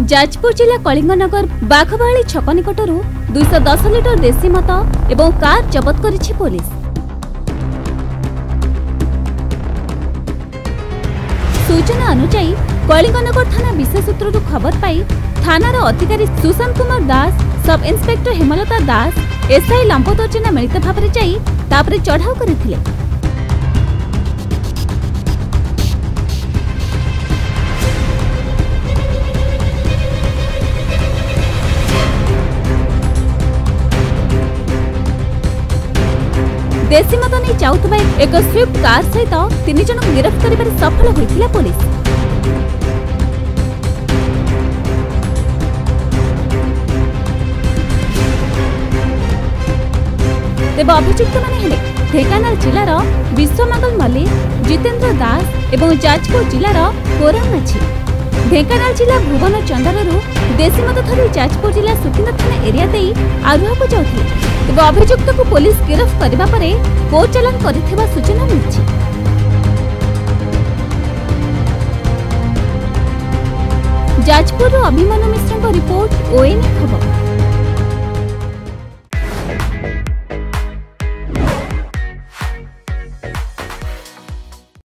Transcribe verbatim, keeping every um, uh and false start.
जाजपुर जिला कलिंगनगर बाघबाड़ी छक निकटू दुईश दस लिटर देशी मद एवं कार जबत करिछि पुलिस। सूचना अनुसार कलिंगनगर थाना विशेष सूत्रु खबर पाई थानार अधिकारी Sushant Kumar Das, sub inspector Hemlata Das, SI लंबोदर्जना मिलित भाव में जाई तापरे चढ़ाऊ करथिले। देशी मद नहीं जाउथबा एक स्विफ्ट कार सहित तीन जन गिरफ्त करिबारे सफल होइथिला पुलिस। तेज अभियुक्त माने हेले ढेंकानाल जिलार विश्वमंगल मल्लिक, जितेन्द्र दास एवं जाजपुर जिलार कोरा माछी। ढेंकानाल जिला भुवन चंदनरू देशी मद धरी जाजपुर जिला सुकिंदा थाना एरिया दे आरुहा को जाउथिले। तेज अभियुक्त को पुलिस गिरफ्त करबा परे कोर्ट चालान करिथिबा सूचना मिलिछि। जाजपुर अभिमन्यु मिश्र रिपोर्ट ओएनए खबर।